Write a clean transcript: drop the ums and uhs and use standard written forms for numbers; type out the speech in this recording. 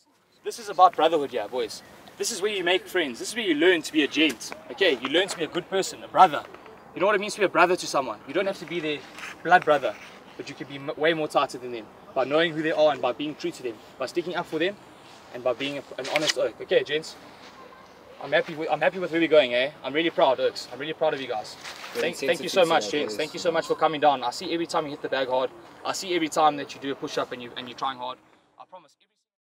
This is about brotherhood here, boys. This is where you make friends. This is where you learn to be a gent. Okay, you learn to be a good person, a brother. You know what it means to be a brother to someone. You don't have to be their blood brother, but you can be way more tighter than them by knowing who they are and by being true to them, by sticking up for them, and by being an honest oak. Okay, gents. I'm happy with where we're going, eh? I'm really proud, Oaks. I'm really proud of you guys. Thank you so much, gents. Thank you so much for coming down. I see every time you hit the bag hard. I see every time that you do a push-up and you're trying hard. I promise.